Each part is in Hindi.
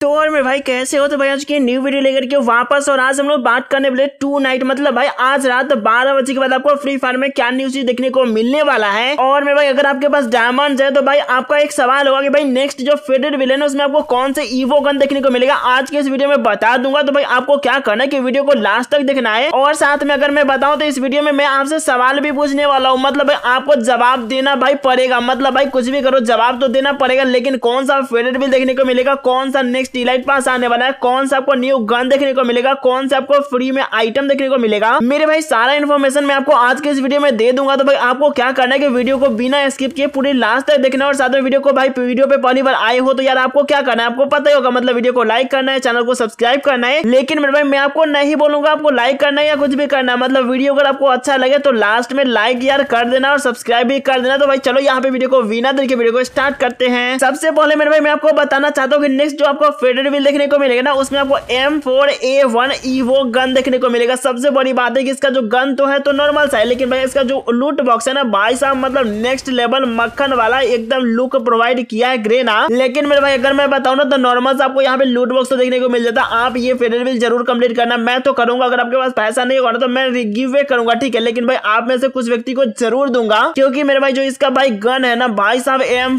तो और मेरे भाई कैसे हो? तो भाई आज की न्यू वीडियो लेकर के वापस, और आज हम लोग बात करने वाले टू नाइट मतलब भाई आज रात 12 बजे के बाद आपको फ्री फायर में क्या न्यूज देखने को मिलने वाला है। और मेरे भाई अगर आपके पास डायमंड है तो भाई आपका एक सवाल होगा कि भाई नेक्स्ट जो फेडेड विलेन है उसमें आपको कौन से ईवो गन देखने को मिलेगा, आज के इस वीडियो में बता दूंगा। तो भाई आपको क्या करना है कि वीडियो को लास्ट तक देखना है। और साथ में अगर मैं बताऊं तो इस वीडियो में मैं आपसे सवाल भी पूछने वाला हूँ, मतलब भाई आपको जवाब देना भाई पड़ेगा। मतलब भाई कुछ भी करो जवाब तो देना पड़ेगा, लेकिन कौन सा फेडेड विल देखने को मिलेगा, कौन सा नेक्स्ट इलाइट पास आने वाला है, कौन सा आपको न्यू गन देखने को मिलेगा, कौन सा आपको फ्री में आइटम देखने को मिलेगा, मेरे भाई सारा इन्फॉर्मेशन मैं आपको आज के इस वीडियो में दे दूंगा। तो भाई आपको क्या करना है कि वीडियो को बिना स्किप किए पूरी लास्ट तक देखना। और साथ में वीडियो को भाई वीडियो पे पहली बार आए हो तो यार आपको क्या करना है, आपको पता ही होगा, मतलब वीडियो को लाइक करना है, चैनल को सब्सक्राइब करना है। लेकिन मेरे भाई मैं आपको नहीं बोलूंगा आपको लाइक करना है या कुछ भी करना है, मतलब वीडियो अगर आपको अच्छा लगे तो लास्ट में लाइक यार कर देना और सब्सक्राइब भी कर देना। तो भाई चलो यहाँ पे वीडियो को बिना देर के वीडियो को स्टार्ट करते हैं। सबसे पहले मेरे भाई मैं आपको बताना चाहता हूँ कि नेक्स्ट जो आपको फेडेड विल देखने को मिलेगा ना, उसमें आपको M4A1 ईवो गन देखने को मिलेगा। सबसे बड़ी बात है कि इसका जो गन तो है तो नॉर्मल सा है, लेकिन भाई इसका जो लूट बॉक्स है ना भाई साहब, मतलब नेक्स्ट लेवल मक्खन वाला एकदम लुक प्रोवाइड किया है ग्रे ना। लेकिन मेरे भाई अगर मैं बताऊं ना तो नॉर्मल से आपको यहाँ पे लूट बॉक्स तो देखने को मिल जाता। आप ये फेडेड विल जरूर कंप्लीट करना, मैं तो करूंगा। अगर आपके पास पैसा नहीं होगा ना तो मैं गिव अवे करूंगा, ठीक है, लेकिन भाई आप में से कुछ व्यक्ति को जरूर दूंगा, क्योंकि मेरे भाई जो इसका भाई गन है ना भाई साहब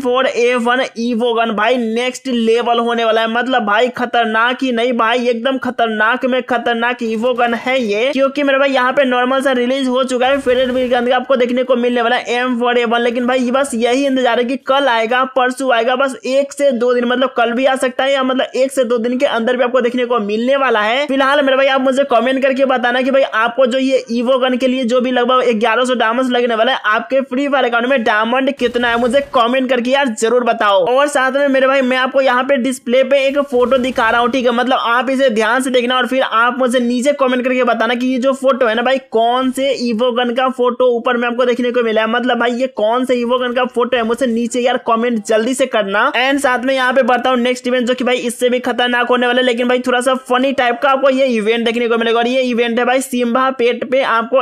M4A1 ईवो गन भाई नेक्स्ट लेवल होने वाला है। मतलब भाई खतरनाक ही नहीं भाई एकदम खतरनाक में खतरनाक ईवो गन है ये, क्योंकि मेरे भाई यहाँ पे नॉर्मल सा रिलीज हो चुका है फेडेड विल गन आपको देखने को मिलने वाला है M4A1। लेकिन भाई बस यही इंतजार है कि कल आएगा परसों आएगा, बस 1 से 2 दिन, मतलब कल भी आ सकता है या मतलब 1 से 2 दिन के अंदर भी आपको देखने को मिलने वाला है। फिलहाल मेरे भाई आप मुझे कमेंट करके बताना कि भाई आपको जो ये ईवो गन के लिए जो भी लगभग 1100 डायमंड लगने वाला है, आपके फ्री फायर अकाउंट में डायमंड कितना है मुझे कमेंट करके यार जरूर बताओ। और साथ में मेरे भाई मैं आपको यहाँ पे डिस्प्ले पे एक फोटो दिखा रहा हूँ, ठीक है, मतलब आप इसे ध्यान से देखना और फिर आप मुझे नीचे कमेंट करके बताना कि ये जो फोटो है ना भाई कौन से ईवो गन का फोटो ऊपर में आपको देखने को मिला है, मतलब भाई ये कौन से ईवो गन का फोटो है मुझे नीचे यार कमेंट जल्दी से करना। एंड साथ में यहाँ पे बताऊं नेक्स्ट इवेंट जो कि भाई इससे भी खतरनाक होने वाला है, लेकिन भाई थोड़ा सा फनी टाइप का आपको ये इवेंट देखने को मिलेगा। और ये इवेंट है भाई सिम्बा पेट पे आपको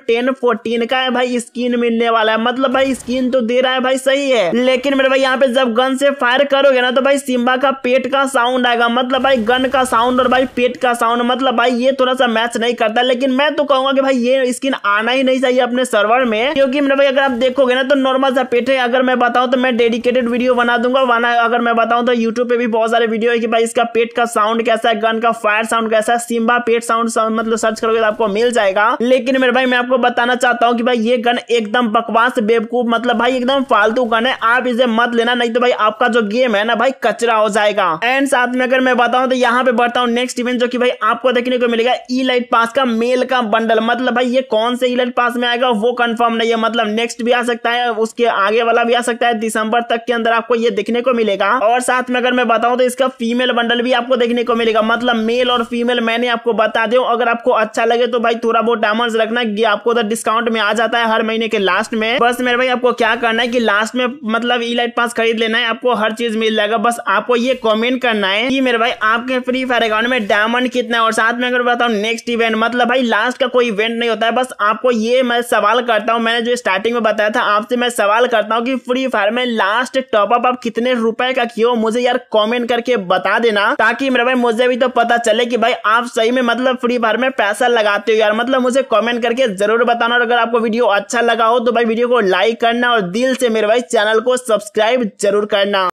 M1014 का है भाई स्किन मिलने वाला है। मतलब भाई स्किन तो दे रहा है भाई सही है, लेकिन मेरे भाई यहाँ पे जब गन से फायर करोगे ना तो भाई सिम्बा का पेट का साउंड आएगा, मतलब भाई गन का साउंड और भाई पेट का साउंड, मतलब भाई ये थोड़ा सा मैच नहीं करता। लेकिन मैं तो कहूंगा कि भाई ये स्किन आना ही नहीं चाहिए अपने सर्वर में, क्योंकि मेरे भाई अगर आप देखोगे ना तो नॉर्मल सा पेट है। अगर मैं बताऊं तो मैं डेडिकेटेड वीडियो बना दूंगा, वरना अगर मैं बताऊं तो यूट्यूब पे भी बहुत सारे वीडियो है कि भाई इसका पेट का साउंड कैसा है, गन का फायर साउंड कैसा है, सिम्बा पेट साउंड मतलब सर्च करोगे तो आपको मिल जाएगा। लेकिन मेरे भाई मैं आपको बताना चाहता हूँ कि भाई ये गन एकदम बकवास बेवकूफ, मतलब भाई एकदम फालतू गन है, आप इसे मत लेना, नहीं तो भाई आपका जो गेम है ना भाई कचरा हो जाएगा। एंड साथ में अगर मैं बताऊं तो यहाँ पे बढ़ता हूँ नेक्स्ट इवेंट जो कि भाई आपको देखने को मिलेगा इलाइट पास का मेल का बंडल। मतलब भाई ये कौन से इलाइट पास में आएगा वो कंफर्म नहीं है, मतलब नेक्स्ट भी आ सकता है, उसके आगे वाला भी आ सकता है, दिसंबर तक के अंदर आपको ये देखने को मिलेगा। और साथ में अगर मैं बताऊं तो इसका फीमेल बंडल भी आपको देखने को मिलेगा, मतलब मेल और फीमेल मैंने आपको बता दूं। अगर आपको अच्छा लगे तो भाई थोड़ा बहुत डायमंड्स रखना, आपको तो डिस्काउंट में आ जाता है हर महीने के लास्ट में। बस मेरे भाई आपको क्या करना है कि लास्ट में मतलब इलाइट पास खरीद लेना है, आपको हर चीज मिल जाएगा। बस आपको ये कमेंट करना है कि मेरे भाई आपके फ्री फायर अकाउंट में डायमंड कितना है। और साथ में अगर बताऊं नेक्स्ट इवेंट, मतलब भाई लास्ट का कोई इवेंट नहीं होता है, बस आपको ये मैं सवाल करता हूं, मैंने जो स्टार्टिंग में बताया था आपसे मैं सवाल करता हूं कि फ्री फायर में लास्ट टॉपअप आप कितने रुपए का किए हो, मुझे यार कमेंट करके बता देना, ताकि मेरे भाई मुझे भी तो पता चले कि भाई आप सही में मतलब फ्री फायर में पैसा लगाते हो यार, मतलब मुझे कमेंट करके जरूर बताना। और अगर आपको वीडियो अच्छा लगा हो तो भाई वीडियो को लाइक करना और दिल से मेरे भाई चैनल को सब्सक्राइब जरूर करना।